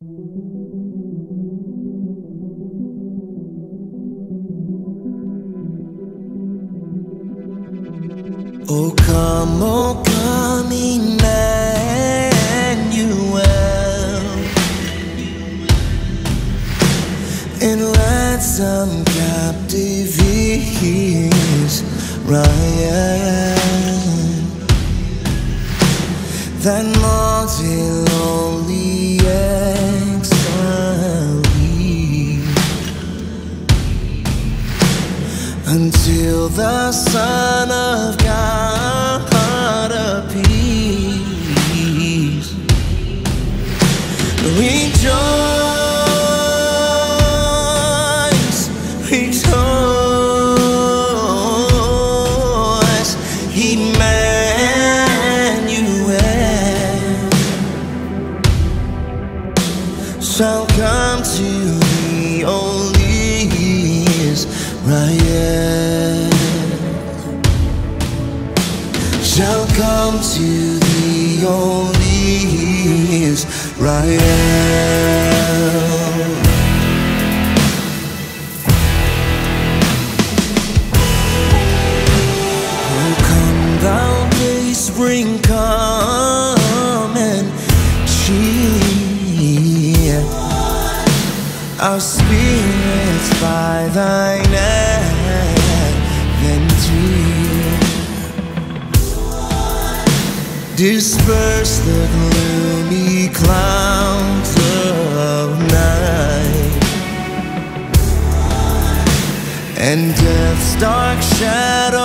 Oh come, Emmanuel, and ransom captive Israel, that multi-lonely exile be, until the Son of God appears. Rejoice, rejoice, Emmanuel shall come to thee, only Israel shall come to thee, only Israel. Oh, come thou day spring, come and cheer our spirits by thine advent here. Disperse the gloomy clouds of night, and death's dark shadow